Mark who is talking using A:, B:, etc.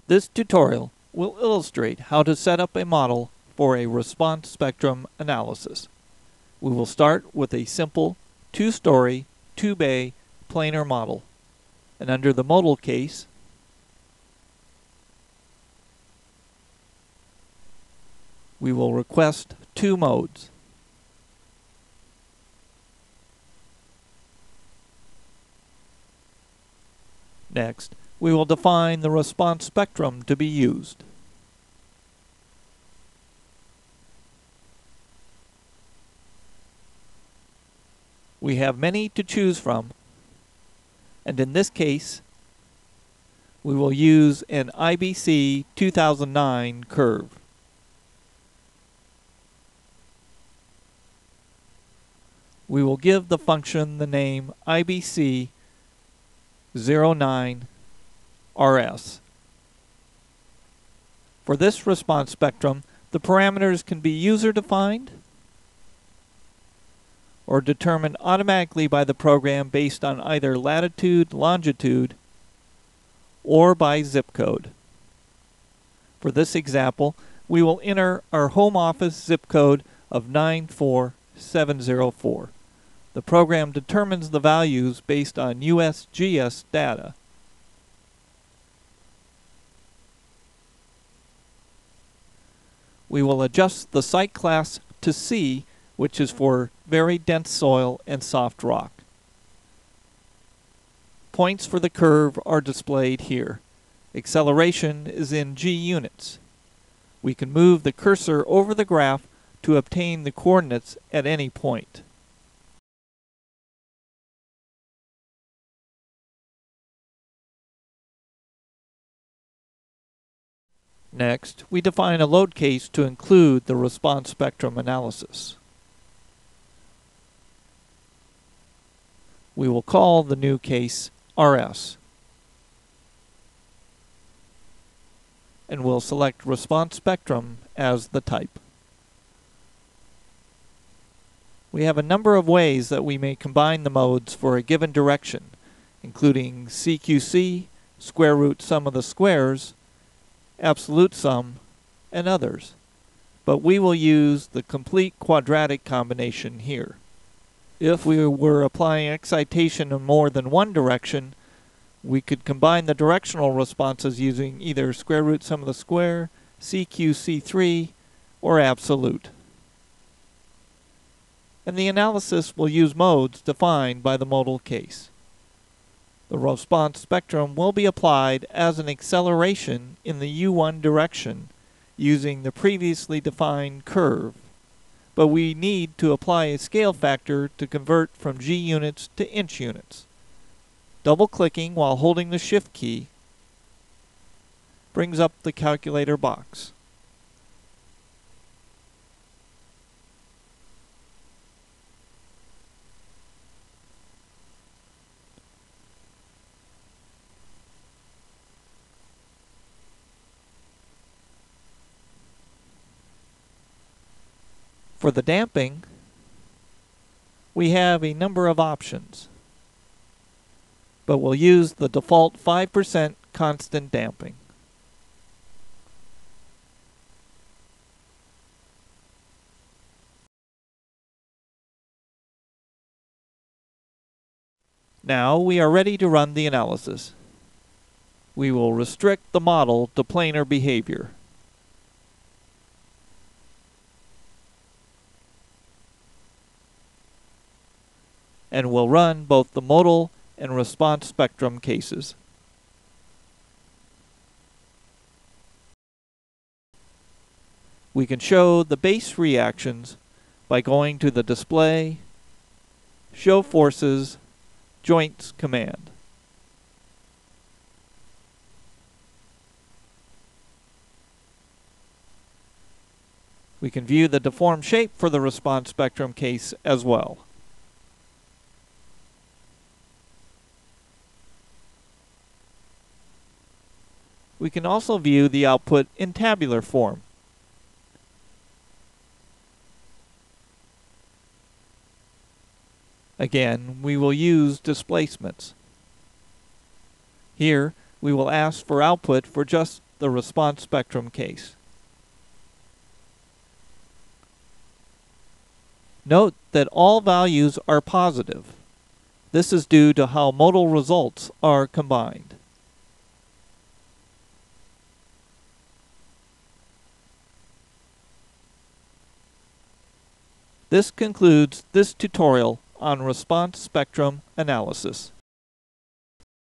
A: This tutorial will illustrate how to set up a model for a response spectrum analysis. We will start with a simple two-story, two-bay planar model. And under the modal case, we will request two modes. Next, we will define the response spectrum to be used. We have many to choose from, and in this case, we will use an IBC 2009 curve. We will give the function the name IBC 09RS. For this response spectrum, the parameters can be user-defined or determined automatically by the program based on either latitude, longitude, or by zip code. For this example, we will enter our home office zip code of 94704. The program determines the values based on USGS data. We will adjust the site class to C, which is for very dense soil and soft rock. Points for the curve are displayed here. Acceleration is in G units. We can move the cursor over the graph to obtain the coordinates at any point. Next, we define a load case to include the response spectrum analysis. We will call the new case RS. And we'll select response spectrum as the type. We have a number of ways that we may combine the modes for a given direction, including CQC, square root sum of the squares, absolute sum, and others. But we will use the complete quadratic combination here. If we were applying excitation in more than one direction, we could combine the directional responses using either square root sum of the square, CQC3, or absolute. And the analysis will use modes defined by the modal case. The response spectrum will be applied as an acceleration in the U1 direction using the previously defined curve, but we need to apply a scale factor to convert from G units to inch units. Double-clicking while holding the Shift key brings up the calculator box. For the damping, we have a number of options, but we'll use the default 5% constant damping. Now we are ready to run the analysis. We will restrict the model to planar behavior. And will run both the modal and response spectrum cases. We can show the base reactions by going to the Display, Show Forces, Joints command. We can view the deformed shape for the response spectrum case as well. We can also view the output in tabular form. Again, we will use displacements. Here, we will ask for output for just the response spectrum case. Note that all values are positive. This is due to how modal results are combined. This concludes this tutorial on response spectrum analysis.